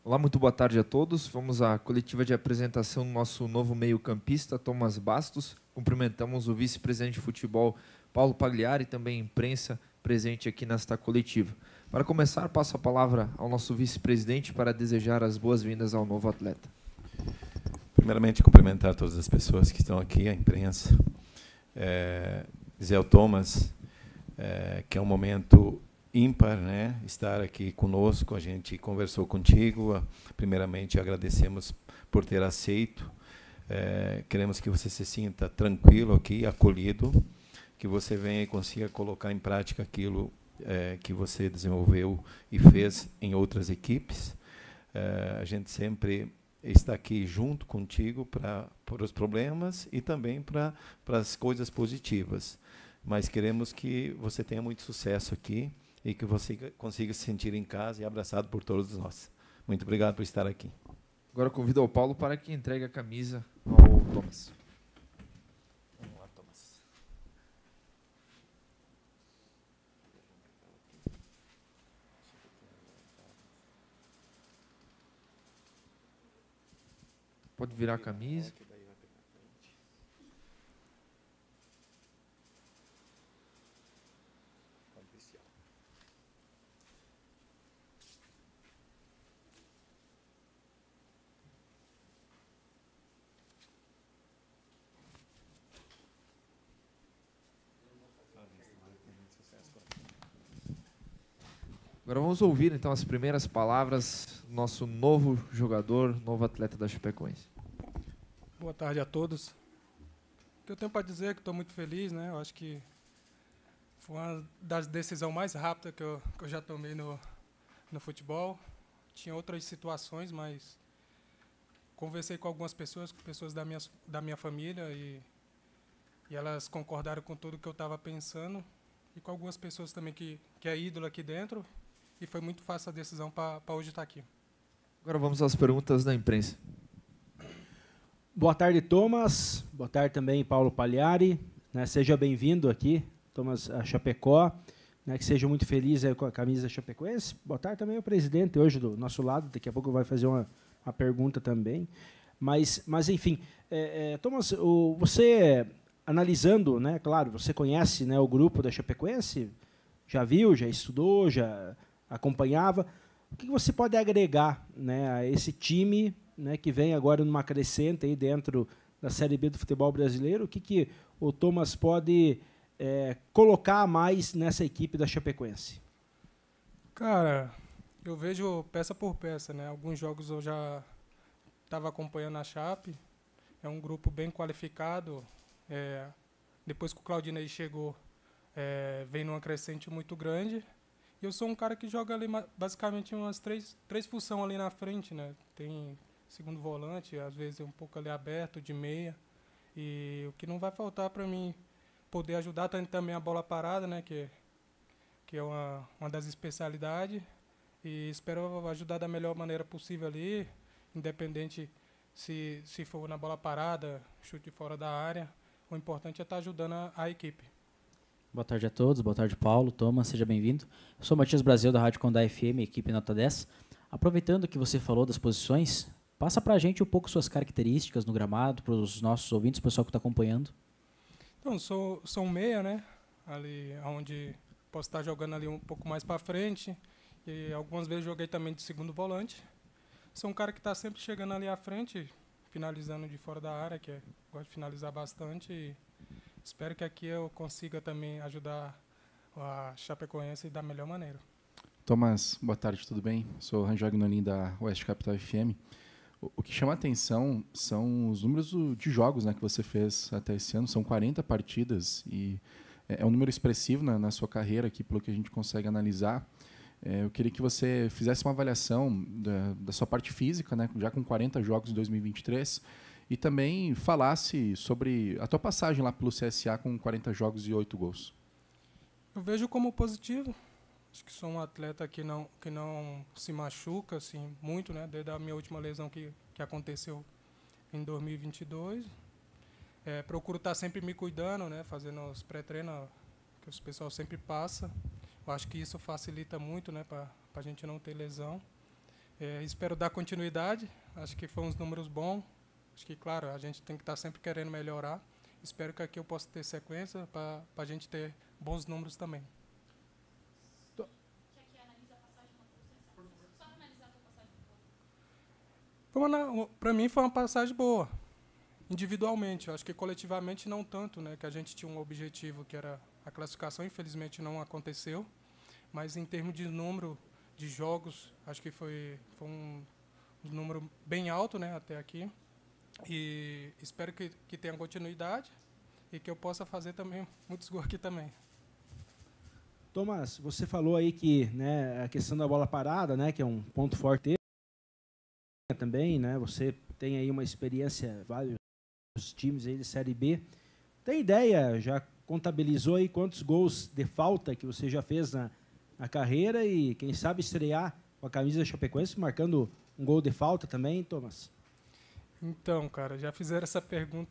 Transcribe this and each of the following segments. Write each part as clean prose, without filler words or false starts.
Olá, muito boa tarde a todos. Vamos à coletiva de apresentação do nosso novo meio-campista, Thomas Bastos. Cumprimentamos o vice-presidente de futebol, Paulo Pagliari, e também a imprensa presente aqui nesta coletiva. Para começar, passo a palavra ao nosso vice-presidente para desejar as boas-vindas ao novo atleta. Primeiramente, cumprimentar todas as pessoas que estão aqui, a imprensa. Dizer ao Thomas que é um momento ímpar, né, estar aqui conosco. A gente conversou contigo. Primeiramente, agradecemos por ter aceito. Queremos que você se sinta tranquilo aqui, acolhido, que você venha e consiga colocar em prática aquilo que você desenvolveu e fez em outras equipes. A gente sempre está aqui junto contigo para os problemas e também para as coisas positivas. Mas queremos que você tenha muito sucesso aqui e que você consiga se sentir em casa e abraçado por todos nós. Muito obrigado por estar aqui. Agora convido ao Paulo para que entregue a camisa ao Thomas. Vamos lá, Thomas. Pode virar a camisa. Agora vamos ouvir então as primeiras palavras do nosso novo jogador, novo atleta da Chapecoense. Boa tarde a todos. O que eu tenho para dizer é que estou muito feliz, né? Eu acho que foi uma das decisões mais rápidas que eu já tomei no futebol. Tinha outras situações, mas conversei com algumas pessoas da minha família e elas concordaram com tudo que eu estava pensando, e com algumas pessoas também que é ídolo aqui dentro, e foi muito fácil a decisão para hoje estar aqui. Agora vamos às perguntas da imprensa. Boa tarde, Thomas. Boa tarde também, Paulo Pagliari. Né, seja bem-vindo aqui, Thomas, a Chapecó. Né, que seja muito feliz com a camisa Chapecoense. Boa tarde também ao presidente, hoje do nosso lado. Daqui a pouco vai fazer uma pergunta também. Mas enfim, Thomas, você, analisando, né, claro, você conhece, né, o grupo da Chapecoense, já viu, já estudou, já acompanhava. O que você pode agregar, né, a esse time, né, que vem agora numa crescente aí dentro da Série B do futebol brasileiro? O que o Thomas pode colocar mais nessa equipe da Chapecoense? Cara, eu vejo peça por peça, né? Alguns jogos eu já estava acompanhando a Chape. É um grupo bem qualificado. Depois que o Claudinei chegou, vem numa crescente muito grande. E eu sou um cara que joga ali basicamente umas três funções ali na frente, né? Tem segundo volante, às vezes um pouco ali aberto, de meia. E o que não vai faltar para mim poder ajudar também a bola parada, né? Que é uma das especialidades. E espero ajudar da melhor maneira possível ali, independente se for na bola parada, chute fora da área. O importante é estar ajudando a equipe. Boa tarde a todos, boa tarde, Paulo, Thomas, seja bem-vindo. Eu sou Matias Brasil, da Rádio Condá FM, equipe Nota 10. Aproveitando que você falou das posições, passa para a gente um pouco suas características no gramado, para os nossos ouvintes, o pessoal que está acompanhando. Então, sou um meia, né? Ali onde posso estar jogando ali um pouco mais para frente. E algumas vezes joguei também de segundo volante. Sou um cara que está sempre chegando ali à frente, finalizando de fora da área, gosto de finalizar bastante. E espero que aqui eu consiga também ajudar a Chapecoense da melhor maneira. Thomas, boa tarde, tudo bem? Sou o Rangel Agnolim da Oeste Capital FM. O que chama a atenção são os números de jogos, né, que você fez até esse ano. São 40 partidas e é um número expressivo na sua carreira aqui, pelo que a gente consegue analisar. Eu queria que você fizesse uma avaliação da sua parte física, né, já com 40 jogos em 2023, e também falasse sobre a tua passagem lá pelo CSA com 40 jogos e 8 gols. Eu vejo como positivo. Acho que sou um atleta que não se machuca assim, muito, né? Desde a minha última lesão que aconteceu em 2022. Procuro estar sempre me cuidando, né? Fazendo os pré-treinos que o pessoal sempre passa. Eu acho que isso facilita muito, né? Para a gente não ter lesão. Espero dar continuidade. Acho que foram uns números bons. Acho que, claro, a gente tem que estar sempre querendo melhorar. Espero que aqui eu possa ter sequência para a gente ter bons números também. Para mim foi uma passagem boa, individualmente. Acho que coletivamente não tanto, né? Que a gente tinha um objetivo que era a classificação, infelizmente não aconteceu. Mas em termos de número de jogos, acho que foi um número bem alto, né? Até aqui. E espero que tenha continuidade e que eu possa fazer também muitos gols aqui também. Thomas, você falou aí que, né, a questão da bola parada, né, que é um ponto forte também, né? Você tem aí uma experiência, vários times aí de Série B. Tem ideia, já contabilizou aí quantos gols de falta que você já fez na carreira e quem sabe estrear com a camisa da Chapecoense marcando um gol de falta também, Thomas? Então, cara, já fizeram essa pergunta,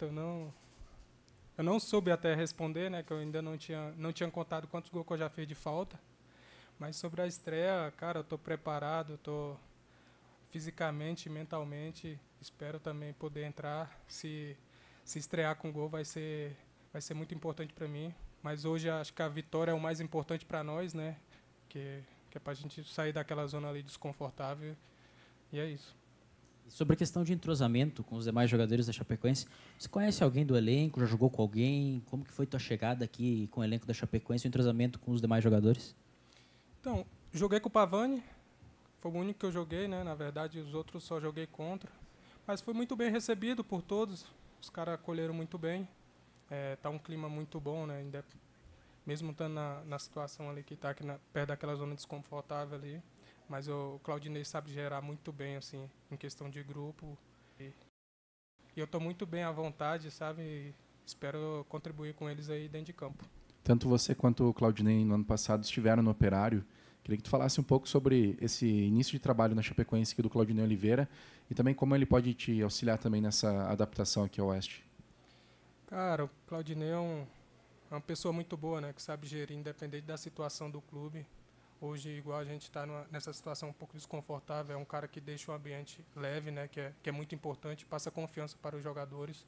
eu não soube até responder, né, que eu ainda não tinha contado quantos gols que eu já fiz de falta. Mas sobre a estreia, cara, eu estou preparado, estou fisicamente, mentalmente, espero também poder entrar. Se estrear com gol vai ser muito importante para mim. Mas hoje acho que a vitória é o mais importante para nós, né, que é para a gente sair daquela zona ali desconfortável. E é isso. Sobre a questão de entrosamento com os demais jogadores da Chapecoense, você conhece alguém do elenco? Já jogou com alguém? Como que foi tua chegada aqui com o elenco da Chapecoense, o entrosamento com os demais jogadores? Então, joguei com o Pavani, foi o único que eu joguei, né? Na verdade, os outros só joguei contra. Mas foi muito bem recebido por todos, os caras acolheram muito bem. Tá um clima muito bom, né? Mesmo estando na situação ali que está aqui perto daquela zona desconfortável ali. Mas o Claudinei sabe gerar muito bem, assim, em questão de grupo. E eu estou muito bem à vontade, sabe? E espero contribuir com eles aí dentro de campo. Tanto você quanto o Claudinei, no ano passado, estiveram no Operário. Queria que tu falasse um pouco sobre esse início de trabalho na Chapecoense aqui do Claudinei Oliveira e também como ele pode te auxiliar também nessa adaptação aqui ao Oeste. Cara, o Claudinei é uma pessoa muito boa, né? Que sabe gerir, independente da situação do clube. Hoje, igual a gente está nessa situação um pouco desconfortável, é um cara que deixa o ambiente leve, né, que é muito importante, passa confiança para os jogadores.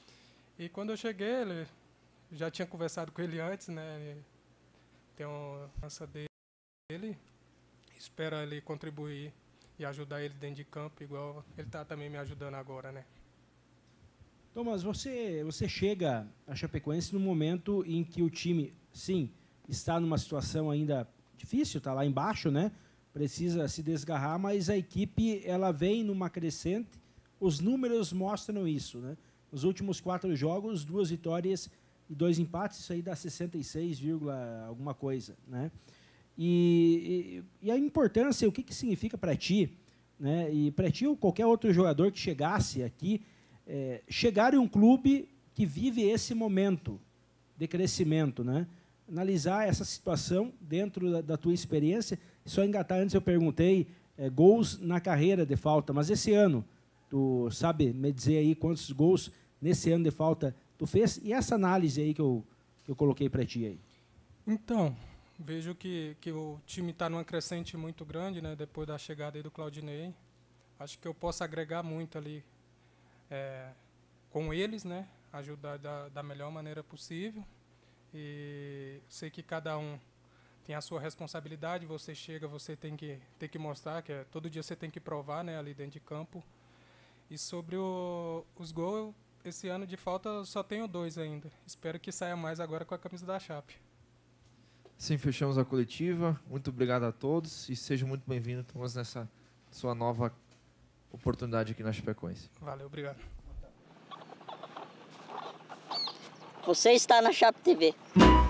E quando eu cheguei, ele já tinha conversado com ele antes, né, tem uma lança dele, espero ele contribuir e ajudar ele dentro de campo, igual ele está também me ajudando agora, né. Thomas, você chega a Chapecoense no momento em que o time, sim, está numa situação ainda difícil, está lá embaixo, né? Precisa se desgarrar, mas a equipe ela vem numa crescente. Os números mostram isso, né? Nos últimos 4 jogos, 2 vitórias e 2 empates, isso aí dá 66, alguma coisa, né? E a importância, o que significa para ti, né? E para ti ou qualquer outro jogador que chegasse aqui, chegar em um clube que vive esse momento de crescimento, né? Analisar essa situação dentro da tua experiência. Só engatar, antes eu perguntei gols na carreira de falta, mas esse ano, tu sabe me dizer aí quantos gols nesse ano de falta tu fez? E essa análise aí que eu coloquei para ti aí? Então, vejo que o time está numa crescente muito grande, né, depois da chegada aí do Claudinei. Acho que eu posso agregar muito ali com eles, né, ajudar da melhor maneira possível. E sei que cada um tem a sua responsabilidade, você chega, você tem que mostrar, que todo dia você tem que provar, né, ali dentro de campo. E sobre os gols, esse ano de falta eu só tenho 2 ainda. Espero que saia mais agora com a camisa da Chape. Sim, fechamos a coletiva. Muito obrigado a todos e sejam muito bem-vindos, Thomas, nessa sua nova oportunidade aqui na Chapecoense. Valeu, obrigado. Você está na Chape TV.